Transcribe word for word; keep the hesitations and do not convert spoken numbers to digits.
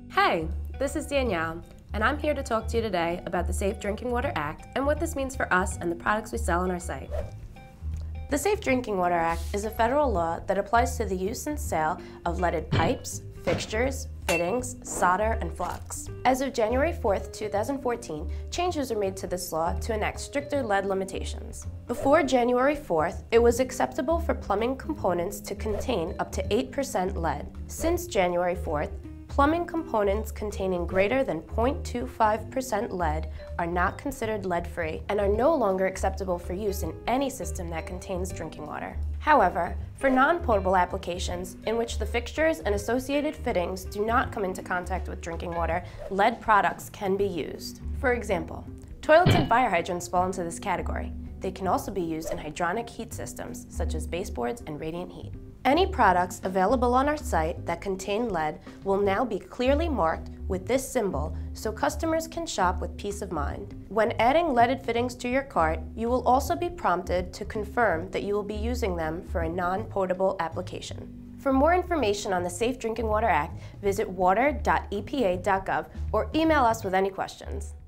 Hey, this is Danielle, and I'm here to talk to you today about the Safe Drinking Water Act and what this means for us and the products we sell on our site. The Safe Drinking Water Act is a federal law that applies to the use and sale of leaded pipes, fixtures, fittings, solder, and flux. As of January fourth, two thousand fourteen, changes were made to this law to enact stricter lead limitations. Before January fourth, it was acceptable for plumbing components to contain up to eight percent lead. Since January fourth, plumbing components containing greater than zero point two five percent lead are not considered lead-free and are no longer acceptable for use in any system that contains drinking water. However, for non-potable applications in which the fixtures and associated fittings do not come into contact with drinking water, lead products can be used. For example, toilets and fire hydrants fall into this category. They can also be used in hydronic heat systems, such as baseboards and radiant heat. Any products available on our site that contain lead will now be clearly marked with this symbol so customers can shop with peace of mind. When adding leaded fittings to your cart, you will also be prompted to confirm that you will be using them for a non-potable application. For more information on the Safe Drinking Water Act, visit water dot E P A dot gov or email us with any questions.